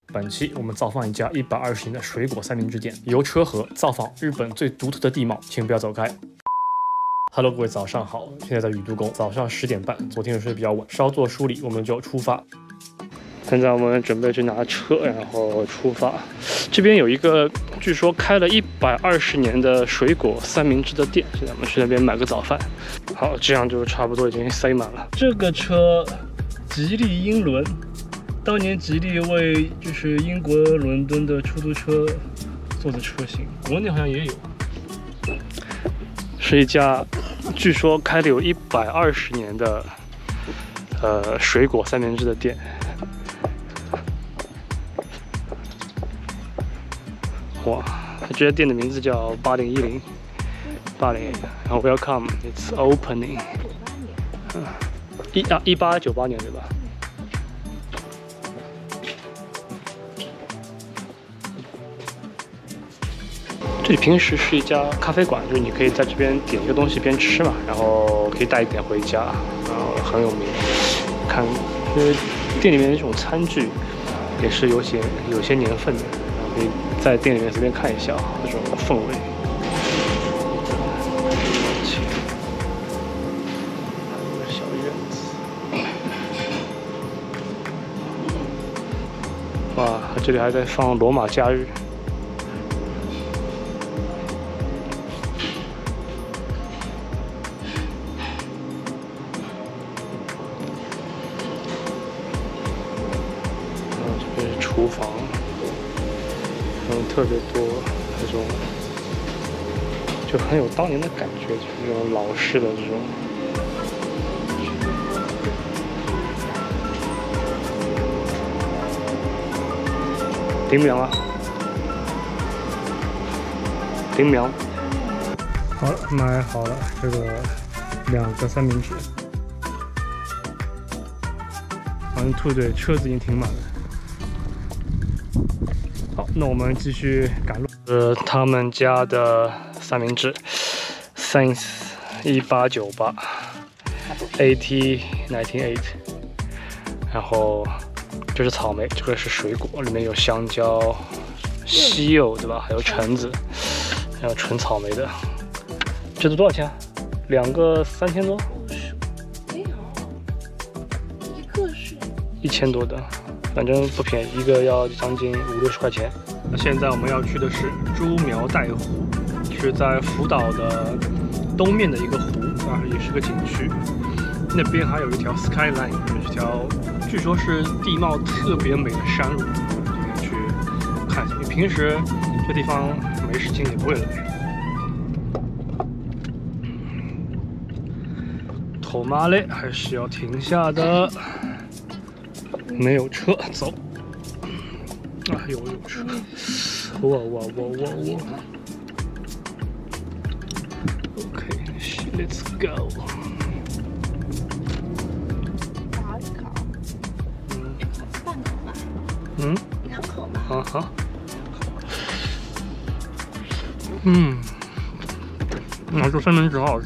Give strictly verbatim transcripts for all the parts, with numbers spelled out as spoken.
本期我们造访一家一百二十年的水果三明治店，由车河造访日本最独特的地貌，请不要走开。Hello， 各位早上好，现在在宇都宫，早上十点半，昨天睡得比较晚，稍作梳理，我们就出发。现在我们准备去拿车，然后出发。这边有一个据说开了一百二十年的水果三明治的店，现在我们去那边买个早饭。好，这样就差不多已经塞满了。这个车，吉利英伦。 当年吉利为就是英国伦敦的出租车做的车型，国内好像也有。是一家据说开了有一百二十年的呃水果三明治的店。哇，这家店的名字叫八零一零八零，然后 Welcome, it's opening。嗯，一啊一八九八年对吧？ 这里平时是一家咖啡馆，就是你可以在这边点一个东西边吃嘛，然后可以带一点回家，然后很有名。看，因为店里面的这种餐具也是有些有些年份的，然后可以在店里面随便看一下这种氛围。小院子，哇，这里还在放罗马假日。 厨房，嗯，特别多那种，就很有当年的感觉，就是这种老式的这种。顶苗啊，顶苗。好了，买好了这个两个三明治。好像兔队车子已经停满了。 好，那我们继续赶路。呃，他们家的三明治 ，Since 一八九八 ，eighty nineteen eight。然后这是草莓，这个是水果，里面有香蕉、西柚，对吧？还有橙子，还有纯草莓的。这都多少钱？两个三千多。没有，一个是一千多的。 反正不便宜，一个要将近五六十块钱。那现在我们要去的是猪苗代湖，是在福岛的东面的一个湖啊，也是个景区。那边还有一条 skyline， 就是条据说是地貌特别美的山路，今天去看一下。因为平时这地方没事情也不会来。头妈嘞，还是要停下的。 没有车，走。啊，有有车！哇哇哇哇哇 ！OK，let's go。打烤。嗯。半口吧。嗯。两口吧。啊哈。嗯。啊，这三明治好好吃。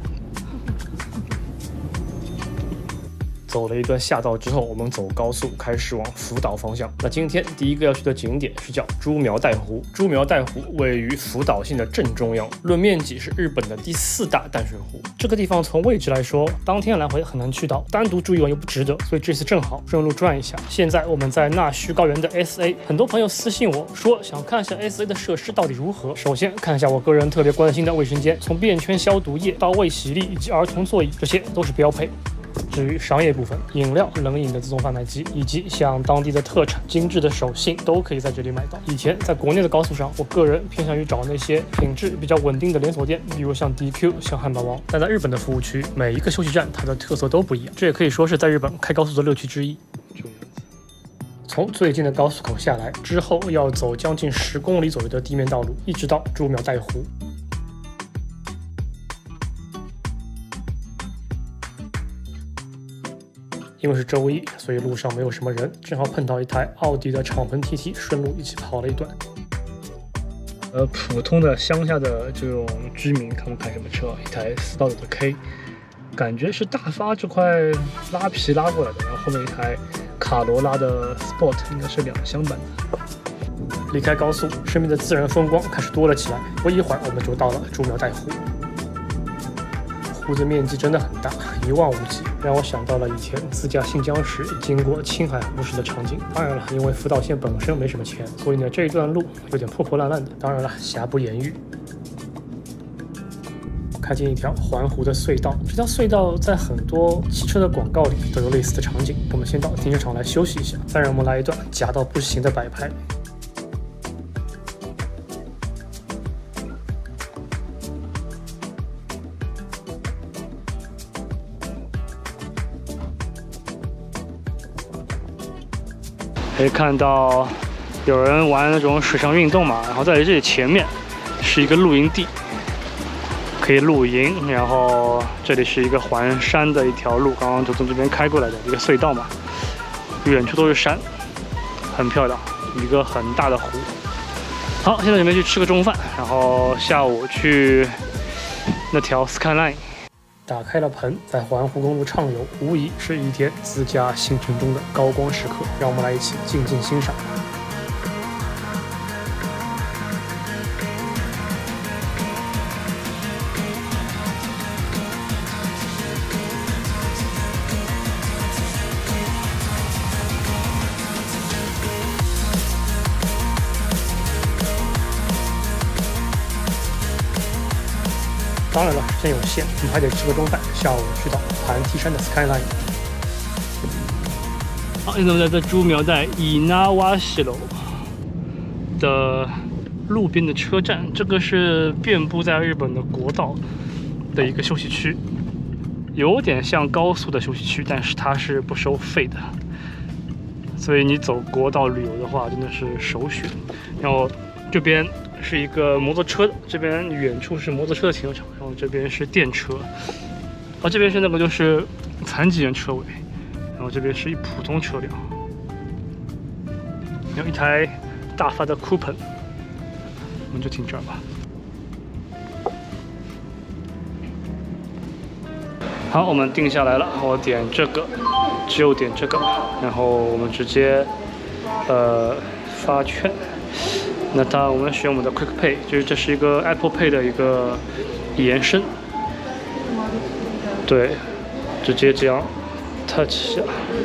走了一段下道之后，我们走高速开始往福岛方向。那今天第一个要去的景点是叫猪苗代湖。猪苗代湖位于福岛县的正中央，论面积是日本的第四大淡水湖。这个地方从位置来说，当天来回很难去到，单独住一晚又不值得，所以这次正好顺路转一下。现在我们在那须高原的 S A， 很多朋友私信我说想看一下 S A 的设施到底如何。首先看一下我个人特别关心的卫生间，从便圈消毒液到卫洗力以及儿童座椅，这些都是标配。 至于商业部分，饮料、冷饮的自动贩卖机，以及像当地的特产、精致的手信，都可以在这里买到。以前在国内的高速上，我个人偏向于找那些品质比较稳定的连锁店，比如像 D Q、像汉堡王。但在日本的服务区，每一个休息站它的特色都不一样，这也可以说是在日本开高速的乐趣之一。从最近的高速口下来之后，要走将近十公里左右的地面道路，一直到猪苗代湖。 因为是周一，所以路上没有什么人，正好碰到一台奥迪的敞篷 T T， 顺路一起跑了一段。呃，普通的乡下的这种居民，他们开什么车？一台四道九的 K， 感觉是大发这块拉皮拉过来的，然后后面一台卡罗拉的 Sport 应该是两厢版的。离开高速，身边的自然风光开始多了起来。不一会儿，我们就到了朱苗带湖。湖的面积真的很大，一望无际，让我想到了以前自驾新疆时经过青海湖时的场景。当然了，因为福岛县本身没什么钱，所以呢这一段路有点破破烂烂的。当然了，瑕不掩瑜。开进一条环湖的隧道，这条隧道在很多汽车的广告里都有类似的场景。我们先到停车场来休息一下，再让我们来一段夹到不行的摆拍。可以看到有人玩那种水上运动嘛，然后在这里前面是一个露营地。可以露营，然后这里是一个环山的一条路，刚刚就从这边开过来的一个隧道嘛，远处都是山，很漂亮，一个很大的湖。好，现在准备去吃个中饭，然后下午去那条 Skyline。打开了盆，在环湖公路畅游，无疑是一天自驾行程中的高光时刻，让我们来一起静静欣赏。当然了，时间有限，我们还得吃个中饭。下午去到盘梯山的 Skyline。好，现在我们在朱苗带伊那瓦西楼的路边的车站，这个是遍布在日本的国道的一个休息区，有点像高速的休息区，但是它是不收费的，所以你走国道旅游的话，真的是首选。然后这边是一个摩托车的，这边远处是摩托车的停车场，然后这边是电车，而这边是那个就是残疾人车位，然后这边是一普通车辆，有一台大发的 Coupon， 我们就停这儿吧。好，我们定下来了，我点这个，只有点这个，然后我们直接呃发券。那它我们选我们的 Quick Pay， 就是这是一个 Apple Pay 的一个延伸，对，直接这样 touch 一下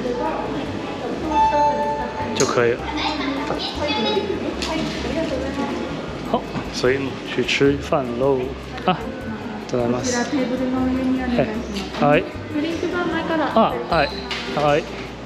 就可以了。好，所以去吃饭喽啊！いただきます。はい。啊，はいはい。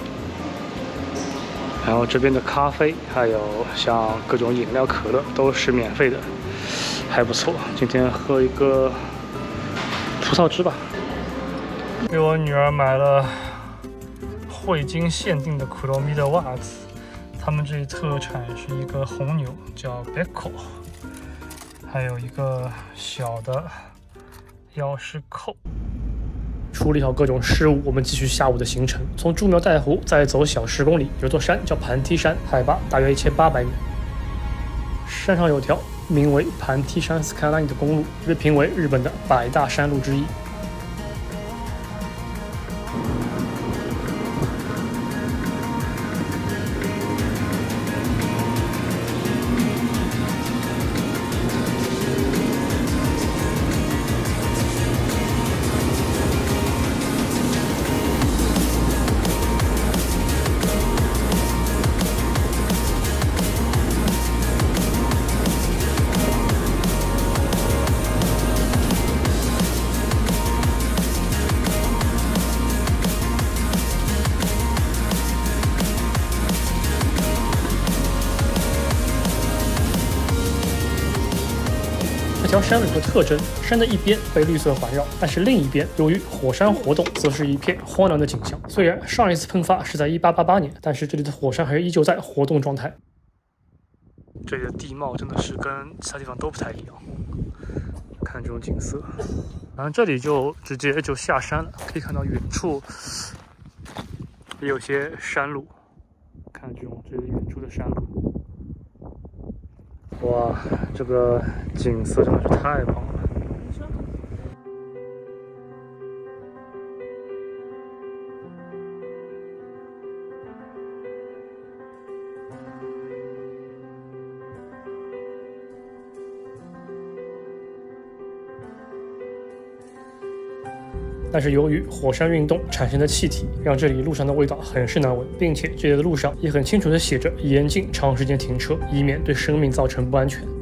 然后这边的咖啡，还有像各种饮料、可乐都是免费的，还不错。今天喝一个葡萄汁吧。给我女儿买了汇金限定的苦罗米的袜子，他们这里特产是一个红牛，叫 Beko， 还有一个小的钥匙扣。处理好各种事务，我们继续下午的行程。从朱苗带湖再走小十公里，有座山叫盘梯山，海拔大约一千八百米。山上有条名为盘梯山 Skyline 的公路，被评为日本的百大山路之一。这条山路的特征，山的一边被绿色环绕，但是另一边由于火山活动，则是一片荒凉的景象。虽然上一次喷发是在一八八八年，但是这里的火山还是依旧在活动状态。这里的地貌真的是跟其他地方都不太一样，看这种景色。然后这里就直接就下山了，可以看到远处也有些山路，看这种这里远处的山路。哇，这个景色真的是太棒了！ 但是由于火山运动产生的气体，让这里路上的味道很是难闻，并且这里的路上也很清楚地写着严禁长时间停车，以免对生命造成不安全。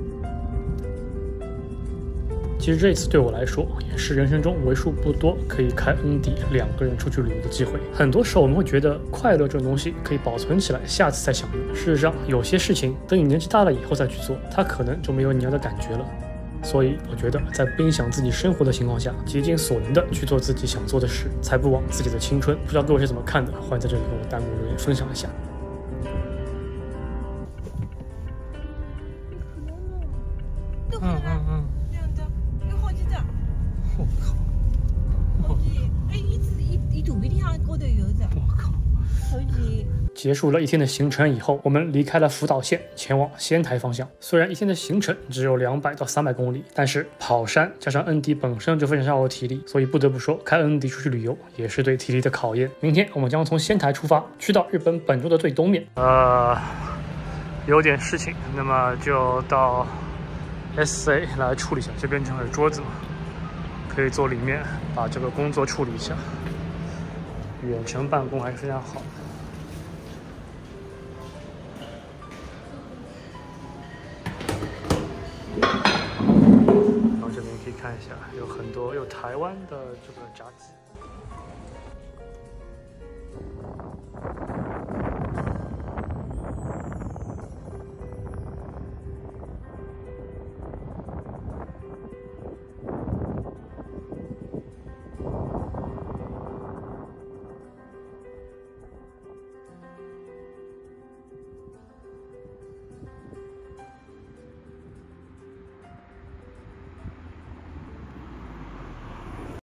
其实这次对我来说，也是人生中为数不多可以开恩迪两个人出去旅游的机会。很多时候我们会觉得快乐这种东西可以保存起来，下次再享用。事实上，有些事情等你年纪大了以后再去做，它可能就没有你要的感觉了。所以我觉得，在不影响自己生活的情况下，竭尽所能的去做自己想做的事，才不枉自己的青春。不知道各位是怎么看的？欢迎在这里跟我弹幕留言分享一下。嗯嗯嗯。我靠！哎，一直一一肚皮里向高头有着。我靠！手机。结束了一天的行程以后，我们离开了福岛县，前往仙台方向。虽然一天的行程只有两百到三百公里，但是跑山加上恩迪本身就非常消耗体力，所以不得不说，开恩迪出去旅游也是对体力的考验。明天我们将从仙台出发，去到日本本州的最东面。呃，有点事情，那么就到 S A 来处理一下。这边正好有桌子嘛，可以坐里面把这个工作处理一下。远程办公还是非常好的。然后这边可以看一下，有很多有台湾的这个炸鸡。